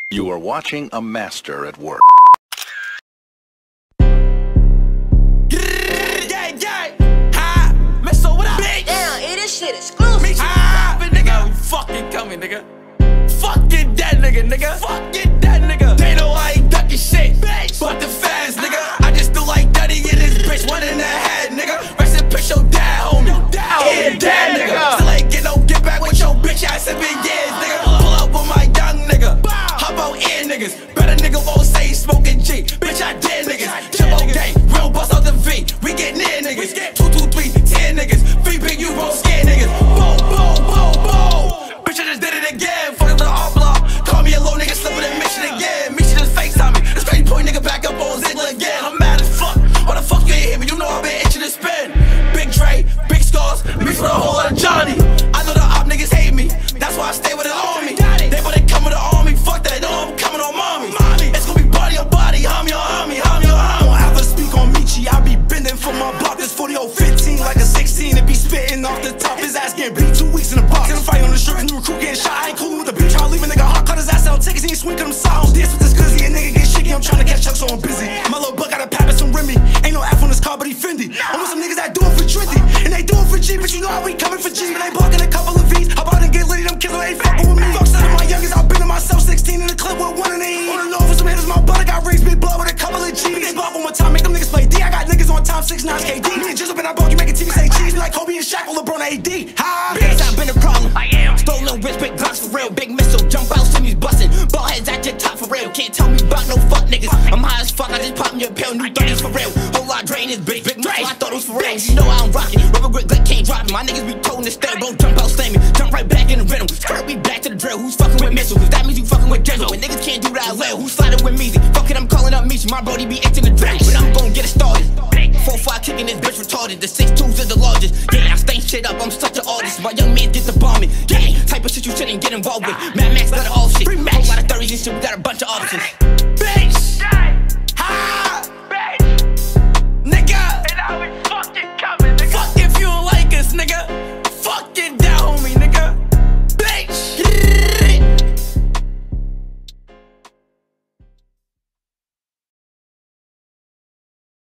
You are watching a master at work. Mister, what up, bitch? Damn, this shit exclusive. Nigga, we fucking coming, nigga. Fucking that nigga. Fucking that nigga. They know I ain't ducking shit, bitch. But the fans, nigga. I just do like Duddy in this bitch. One in the head, nigga. Rest in peace, your dad, homie. Yeah, dad, nigga. Still ain't get back with your bitch ass in been years, nigga. Pull up with my young nigga. Hop out ear niggas. Better nigga won't say he smoking G. Bitch, I dare niggas. Jumbo gang, real bust out the V. We get near niggas. 2, 2, 3, 10 niggas. VP, you won't scare niggas. Boom, boom, boom, boom. Bitch, I just did it again. Fuck the all block. Call me a low nigga, slipping in mission again. Mission just FaceTime me. This crazy point nigga back up on Ziggler again. I'm mad as fuck. Why the fuck you ain't hear me? You know I've been itching to spin. Big Dre, big scars, mixed with a whole lot of Johnny. I know the op niggas hate me. That's why I stay with an army. They better come with the army. Fuck that, they know I'm coming on mommy. It's gonna be body on body. Homie on homie, homie on homie. Don't ever speak on Michi. I be bending for my block. This 40-15 like a 16. It be spitting off the top. His ass getting beat 2 weeks in the box. And fight on the shirt. New recruit getting shot. I ain't cool with the beat. Tryna leave a nigga hot. Cut his ass out. Tickets. He ain't swing. Cause I'm sound. Dance with this glizzy. A nigga get shaky. I'm tryna catch up, so I'm busy. My little buck got a pap and some Remy. Ain't no F on this car, but he Fendi. I'm with some niggas that do it for trendy. And they do it for G. But you know how we coming for G. But they blocking a couple of V's. How about and get litty? Them killers ain't fucking with me. Fuck some of my youngest. I've been to myself 16 in the clip with one in the E. On the low for some hitters. My butt got rings. Big blood with a couple of G's. They block one more time. Make them niggas play D. I got niggas on time 6 9 KD. Me and Jizzle been out broke. You making TV say cheese. Like Kobe and Shaq or LeBron AD. Ha! Bitch, I've been a problem. I am. Stolen wrist, big blocks for real. Big missile, jump out, Simmy's bustin'. Ball heads at your top for real. Can't tell me about no fuck niggas. I'm high as fuck. I just pop me a pill. New 30s for real. Whole lot drain this bitch. Big muscle, I thought it was for real. You know I don't rock it. Rubber grip, Glick can't drop it. My niggas be toting the step. Bro, jump out, slam me. Jump right back in the rhythm. Skirt me back to the drill. Who's fucking with missiles? That means you fucking with Jizzle. When niggas can't do that, I live. Who's sliding with Meezy? Fuck it, I'm calling up Michi. My brody be itching the drill. But I'm gon' get it started. 4-5 kicking this bitch retarded. The 6'2's is the largest. Yeah, I stain shit up. I'm such an artist. My young man get the bombing. Yeah, type of shit you shouldn't get involved with. Mad Max got all shit. Whole lot of 30s and shit. We got a bunch of options.